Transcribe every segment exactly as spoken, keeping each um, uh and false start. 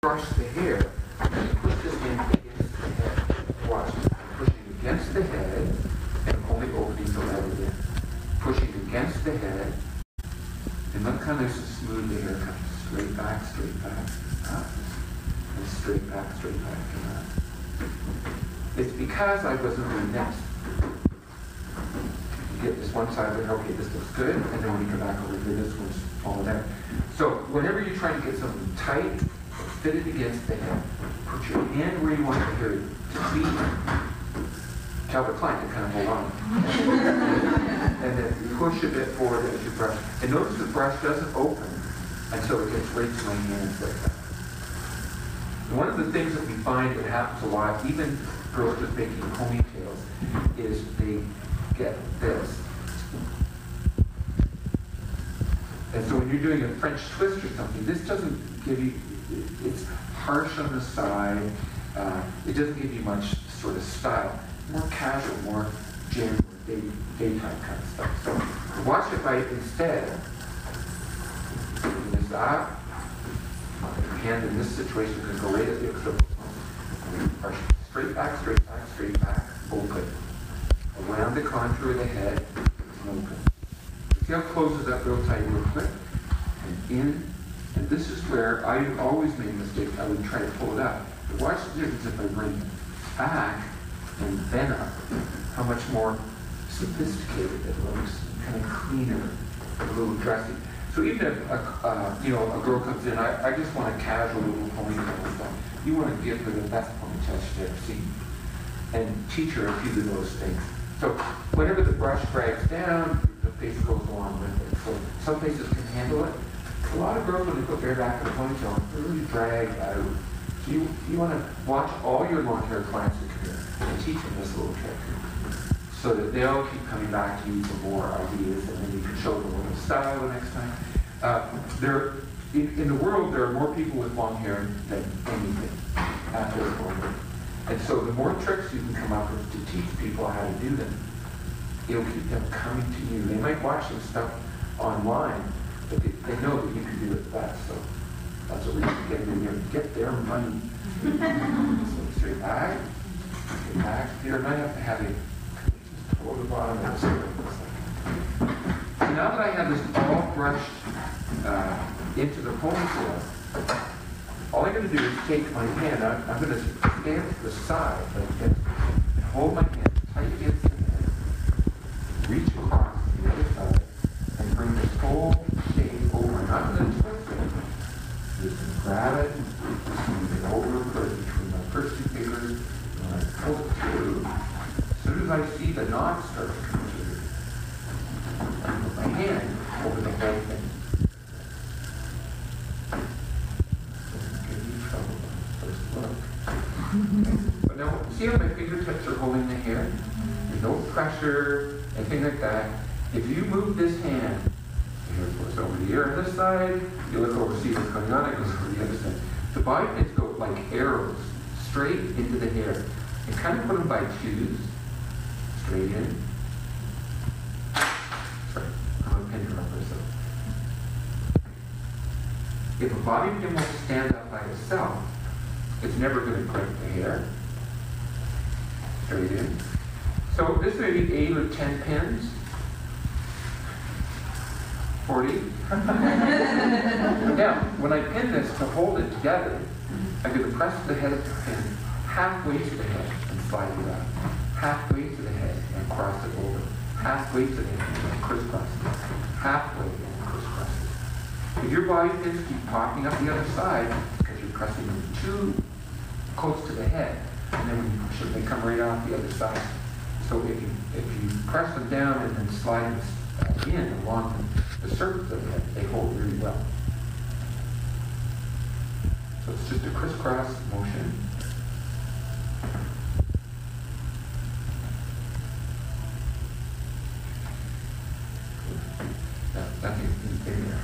brush the hair, and push this in against the head. Watch. Pushing against the head, and only opening to let it in. Pushing against the head, and look how nice and smooth the hair comes. Straight back, straight back, up, and straight back, straight back, and up. It's because I wasn't doing this. You get this one side, like, okay, this looks good, and then when you come back over here, this one's falling down. So whenever you try to get something tight, fit it against the head. Put your hand where you want the hair to be. Tell the client to kind of hold on. And then push a bit forward as you brush. And notice the brush doesn't open until it gets right to my hands like that. And one of the things that we find that happens a lot, even girls just making ponytails, is they get this. And so when you're doing a French twist or something, this doesn't give you, it's harsh on the side. Uh, it doesn't give you much sort of style. More casual, more gym, day, daytime kind of stuff. So watch if I instead open this up, your hand in this situation can go right at the external. Straight back, straight back, straight back, open. Around the contour of the head, open. See how it closes up real tight real quick? And in, and this is where I always made a mistake. I would try to pull it up. But watch the difference if I bring it back and then up, how much more sophisticated it looks, kind of cleaner, a little dressy. So even if a, uh, you know, a girl comes in, I, I just want a casual little ponytail stuff. You want to give her the best ponytail she's ever seen, and teach her a few of those things. So whenever the brush drags down, the face goes along with it. So some faces can handle it. A lot of girls, when they put their back in a ponytail, they really drag out. So you, you want to watch all your long hair clients that come here and teach them this little trick so that they'll keep coming back to you for more ideas, and then you can show them a little style the next time. Uh, there, in, in the world, there are more people with long hair than anything at this moment. And so the more tricks you can come up with to teach people how to do them, it'll keep them coming to you. They might watch some stuff online, but they, they know that you can do it best. So that's what we have to get in there and get their money. So straight back, straight back. Here, I might have to have a hold the bottom of this. So now that I have this all brushed uh, into the ponytail, all I'm going to do is take my hand, I'm, I'm going to stand to the side like this, and hold my hand tight against the head, reach across to the other side, and bring this whole shade over. I'm not going to twist it. Just grab it, move it over between my first two fingers, and I pull it through. As soon as I see the knot start to come through, I put my hand over the whole thing. But now, see how my fingertips are holding the hair? There's no pressure, anything like that. If you move this hand, the hair goes over here on this side, you look over, see what's going on, it goes over the other side. The body pins go like arrows, straight into the hair. And kind of put them by twos, straight in. Sorry, I'm going to pin her up myself. If a bobby pin won't stand up by itself, it's never going to clip the hair. Straight in. So this may be eight or ten pins. Forty. Now, when I pin this to hold it together, I'm going to press the head of the pin halfway to the head and slide it up. Halfway to the head and cross it over. Halfway to the head and crisscross it. Halfway and crisscross it. If your body pins keep popping up the other side, because you're pressing them too close to the head, and then when you push them, they come right off the other side. So if you if you press them down and then slide them uh, in along the, the surface of the head, they hold really well. So it's just a crisscross motion. Nothing in there.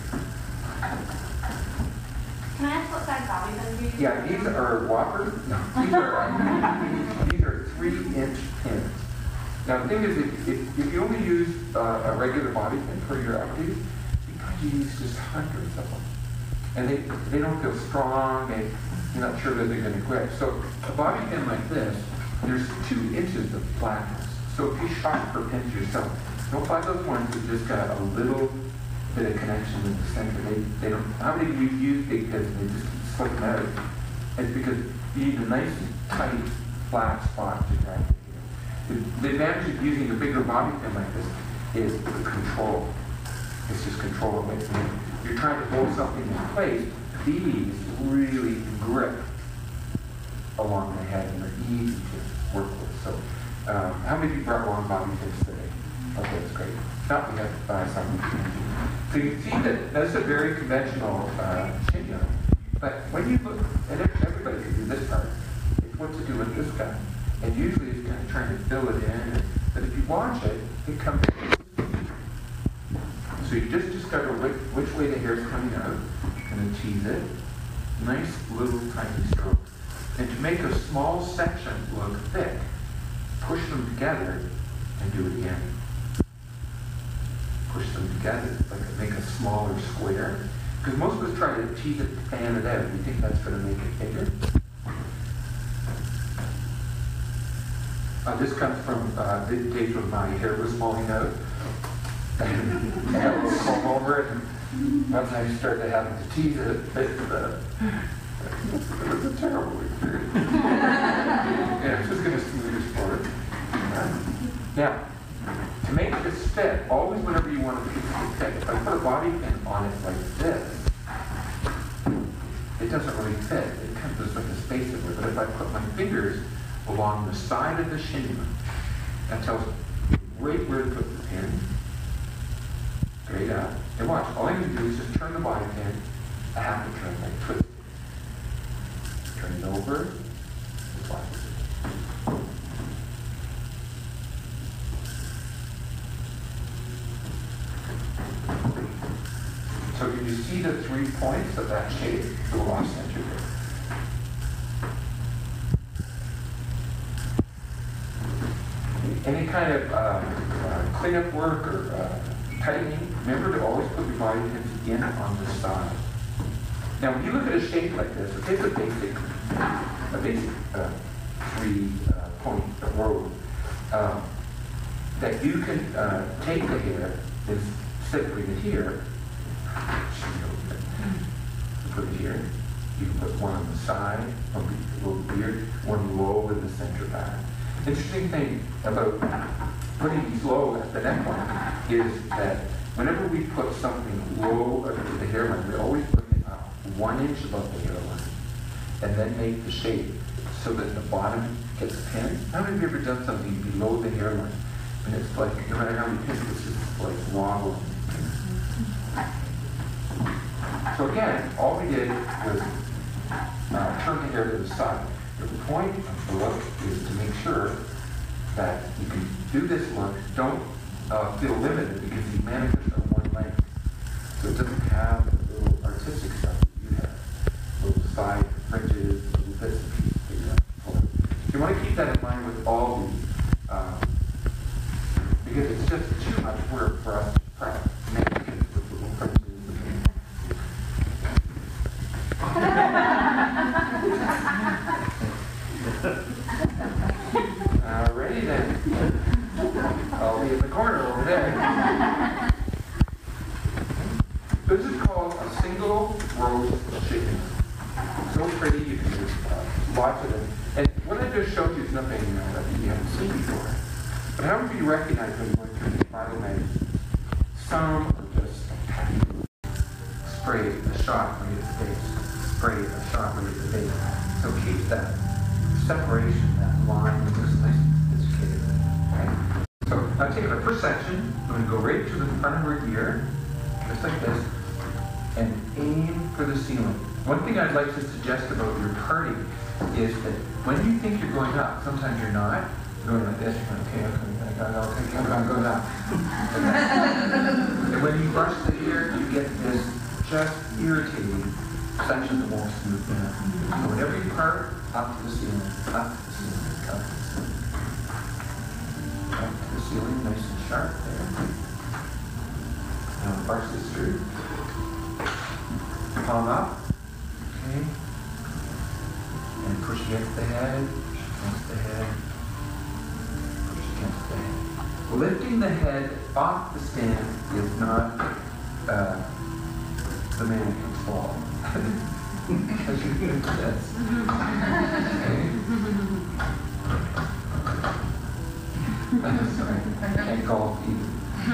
Can I ask what size bobby pins you use? Yeah, these are whoppers. No, these are uh, these are three-inch pins. Now the thing is, if, if, if you only use uh, a regular bobby pin for your activities, you probably use just hundreds of them. and they, they don't feel strong, they, you're not sure that they're going to grip. So a bobby pin like this, there's two inches of flatness. So if you shop for pins yourself, don't buy those ones that just got a little bit of connection in the center. They, they don't, how many of you use big pins and they just keep slipping out? It's because you need a nice, tight, flat spot to grab it here. The, the advantage of using a bigger bobby pin like this is the control. It's just control of it. When you're trying to hold something in place, these really grip along the head and they're easy to work with. So, um, how many of you brought long bobby pins today? Okay, that's great. Not we have to buy some. So you can see that that's a very conventional uh, shin yarn. But when you look, and everybody can do this part, it's what to do with this guy. And usually it's kind of trying to fill it in. But if you watch it, it comes in. So you just discover which, which way the hair is coming out. You're going to tease it. Nice little tiny stroke. And to make a small section look thick, push them together and do it again. Push them together, like make a smaller square. Because most of us try to tease it, fan it out. We think that's going to make it bigger. Uh, this comes from uh, the days when my hair was falling out. And I had a little comb over it, and once I started having to tease it, it, uh, it was a terrible experience. Yeah, it's just going to smooth your sport. Now, to make this fit, always whenever you want a piece to fit, if I put a bobby pin on it like this, it doesn't really fit. It kind of just like a space in there. But if I put my fingers along the side of the shin, that tells me right where to put the pin. Straight up. And watch, all I need to do is just turn the bobby pin a half a turn, like twist it. Turn it over, just watch it. So can you see the three points of that shape? The off center there. Any kind of uh, uh, cleanup work or uh, tightening, remember to always put your body pins in on the side. Now, when you look at a shape like this, it's a basic, a basic uh, three-point uh, row um, that you can uh, take the hair instead of putting it here. Put it here. You can put one on the side, one a little weird, one low in the center back. Interesting thing about putting these low at the neckline is that whenever we put something low at the hairline, we always put it up one inch above the hairline and then make the shape so that the bottom gets pinned. How many of you ever done something below the hairline? And it's like, no matter how many pins, it's just like wobbling. So again, all we did was uh, turn the hair to the side. The point of the look is to make sure that you can do this look. Don't uh, feel limited because you manifest on one length. So it doesn't have the little artistic stuff that you have. Little side fringes, little bits and pieces that you have to pull. So you want to keep that in mind with all these. Um, because it's just too much work for us to prep. With little fringes. Alrighty then. I'll be in the corner over there. This is called a single rose chicken. So pretty, you can do uh, lots of them. And what I just showed you is nothing uh, that you haven't seen before. But how many of you recognize when you went through the Bible magazine? Some are just spray a shot when you're at the base. Spray a shot when you're at the base. So keep that separation, that line, which is nice and sophisticated. Okay? So now take our first section, I'm going to go right to the front of our ear, just like this, and aim for the ceiling. One thing I'd like to suggest about your party is that when you think you're going up, sometimes you're not. You're going like this, you're going, okay, okay, okay, okay, okay, I'm going up. And when you brush the hair, you get this just irritating section that won't smooth down. So whenever you part, up to the ceiling, up to the ceiling, up to the ceiling. Up to the ceiling, nice and sharp there. Now brush this through. palm up. Okay. And push against the head, push against the head, push against the head. Lifting the head off the stand is not uh, the mannequin's fault. Because you're doing this. Okay. Sorry, I can't golf either.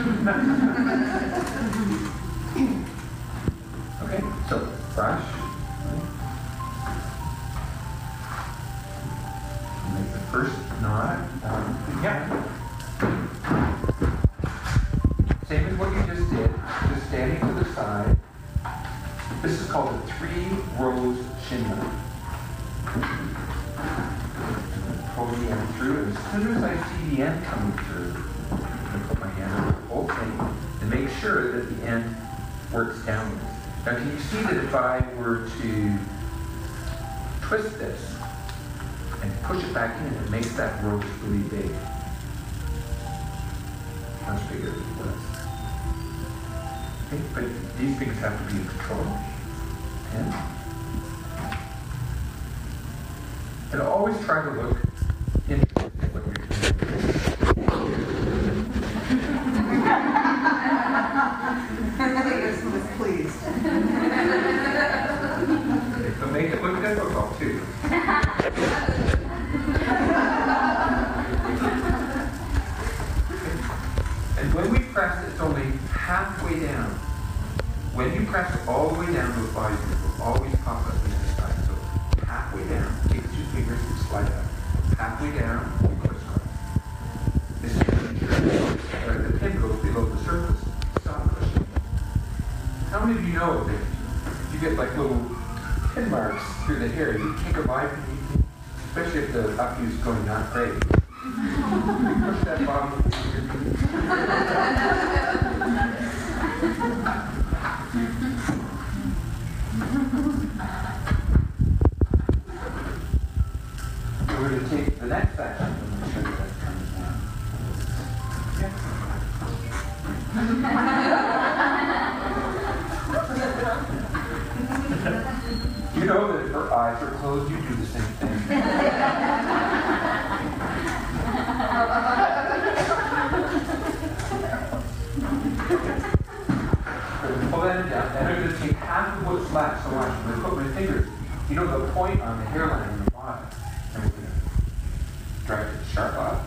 Okay, so brush. Make the first knot. Um, yeah. Same as what you just did, just standing to the side. This is called a three rose shin knot. Pull the end through, and as soon as I see the end coming through, I'm going to put my hand on the whole thing and make sure that the end works downwards. Now, can you see that if I were to twist this and push it back in, it makes that rose really big. Much bigger than it was. Okay, but these things have to be in control. And, and always try to look interested in what you're doing. This was pleased. Okay, so make it look difficult too. And when we press, it's only halfway down. When you press all the way down, those bodies will always pop up the other side. So halfway down, take the two fingers and slide out. Halfway down, you crisscross. This is making sure that the pin goes below the surface. Stop pushing. How many of you know that you get like little pin marks through the hair? You kick a vibe, especially if the upview is going not great. Push that bottom. We're going to take the next section and show you that comes down. You know that if her eyes are closed, you do the same thing. Pull that down, and I'm going to take half of what's left. So watch, I'm going to put my fingers, you know, the point on the hairline on the bottom, and we're going to drive it sharp up.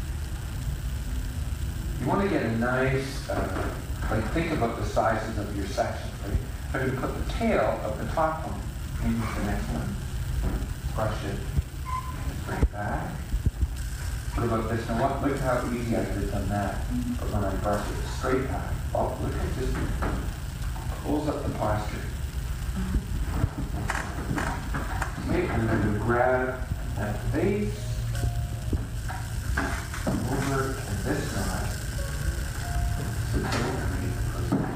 You want to get a nice, uh, like think about the sizes of your sections, right? I'm going to put the tail of the top one into the next one. Brush it, bring it back. What about this? Now what, look how easy I could have done that. But when I brush it straight back, oh, look at this. Pulls up the posture. Okay, I'm going to grab at the base, over to this knot. So go underneath the first knot.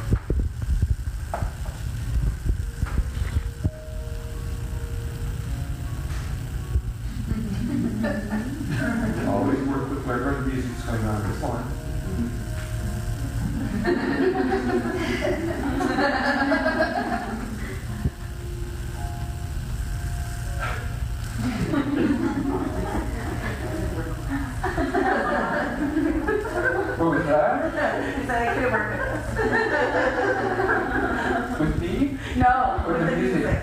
Always work with wherever the music's going on this one. What was that? He said I could work with With this. me? No, Or the music?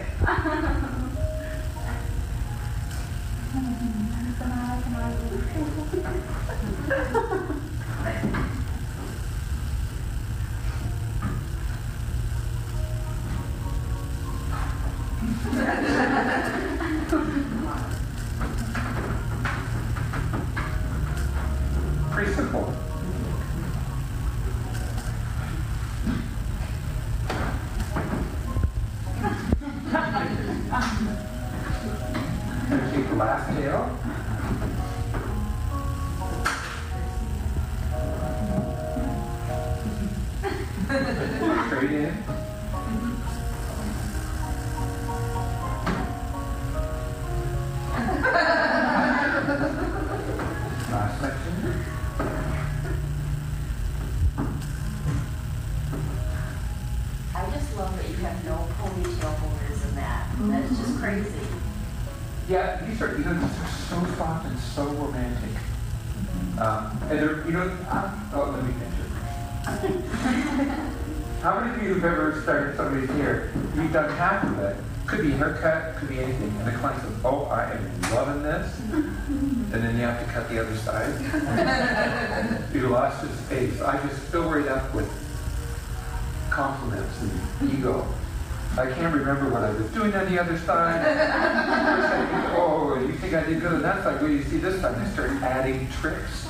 Pretty simple. Gonna take the last tail. Straight in. Last section. I just love that you have no pony simplicity. Yeah, these are, you know, these are so soft and so romantic. Um, and they're, you know, uh, oh, let me finish it. How many of you have ever started somebody's hair? You've done half of it. Could be a haircut, could be anything. And the client says, oh, I am loving this. And then you have to cut the other side. You lost his face. I just fill right up with compliments and ego. I can't remember what I was doing on the other side. Think, oh, you think I did good on that side? Well, you see this time, I start adding tricks.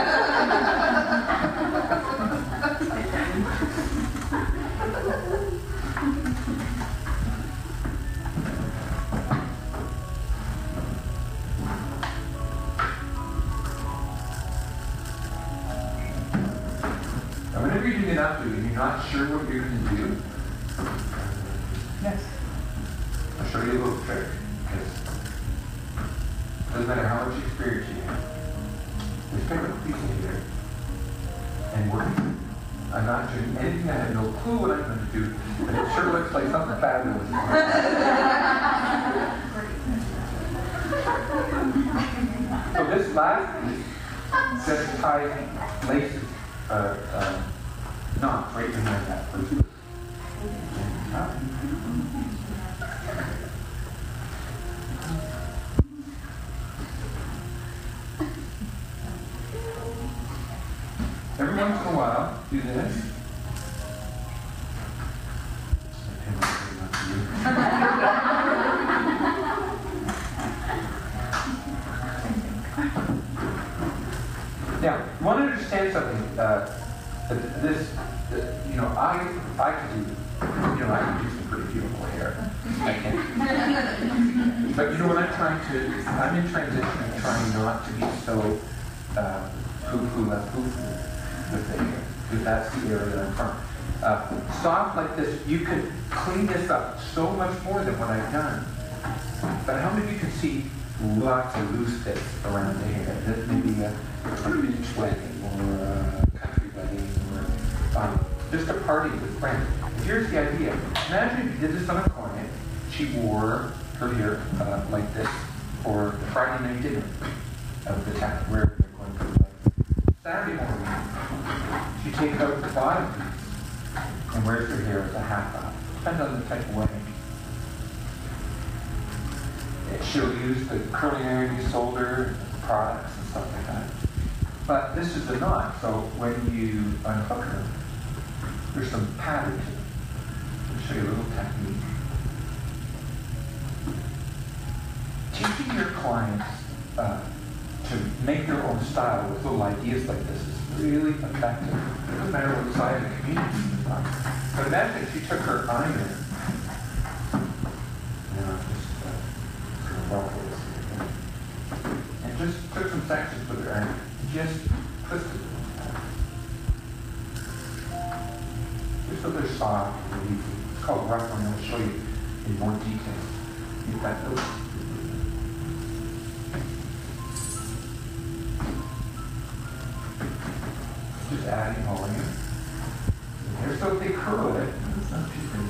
Now, whenever you're doing an updo and you're not sure what you're going to do, Yes. I'll show you a little trick, because it doesn't matter how much experience you have. Just pick up a piece of hair and work. I'm not doing anything. I have no clue what I'm going to do, but it sure looks like something fabulous. So this last piece just ties laces, uh, uh, knots right behind that first. Every once in a while, do this. Now, you want to understand something. Uh, that this, that, you know, I, I could do, you know, I could do some pretty beautiful hair. I can. But you know what I'm trying to? I'm in transition and trying not to be so uh, poo-poo, less poo-poo. Because that's the area that I'm from. Uh, soft like this, you could clean this up so much more than what I've done. But how many of you can see lots of loose bits around the hair? That maybe a, a beach wedding or a country wedding or um, just a party with friends. Here's the idea. Imagine if you did this on a client. She wore her hair uh, like this for the Friday night dinner of the town, wherever they're going to. Like Saturday morning, she takes out the bottom piece and wears her hair as a half up. Depends on the type of wedding. She'll use the curling iron you sold her, products and stuff like that. But this is the knot, so when you unhook her, there's some pattern to it. I'll show you a little technique. Teaching your clients uh, to make their own style with little ideas like this is really effective. It doesn't matter what side of the community you're on. But imagine if you took her iron, you know, just uh, sort of ruffle this here, and just took some sections with her iron, and just twisted it. Just so they're soft and easy. It's called ruffling. I'll show you in more detail. You've got those. Just adding volume. Here's so if they curl it, it's not too pretty.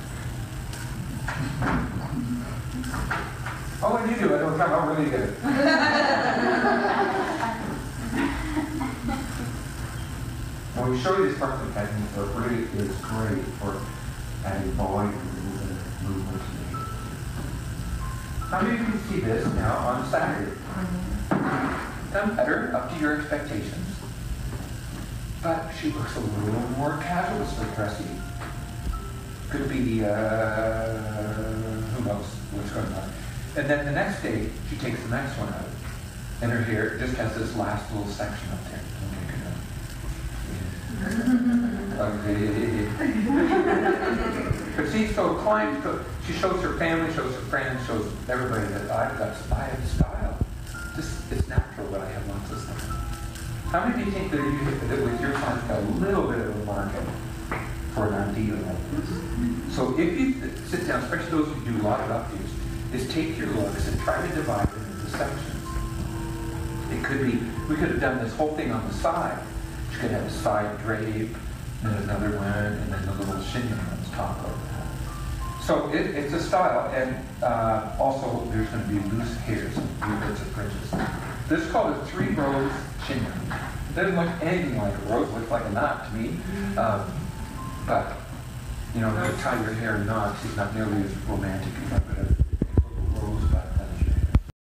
Oh, when you do it, it'll come out really good. When we show you this part of the technique, so it really is great for adding volume and movement to the hair. How many of you can see this now on Saturday? Done better, up to your expectations. But she looks a little more casual, so dressy. Could be, uh, who knows what's going on. And then the next day, she takes the next one out. And her hair just has this last little section up there. Okay, okay. But see, so clients, she shows her family, shows her friends, shows everybody that I've got, I have style. Just, it's natural that I have lots of stuff. How many do you think that, you, that with your clients got a little bit of a market for an idea like this? So if you sit down, especially those who do a lot of updos, is take your looks and try to divide them into sections. It could be, we could have done this whole thing on the side. You could have a side drape, and another one, and then the little chignon on top of that. So it, it's a style, and uh, also there's going to be loose hairs, little bits of fringes. This is called a three rose chignon. It doesn't look anything like a rose, it looks like a knot to me. Um, but, you know, to tie your hair in knots is not nearly as romantic as I would have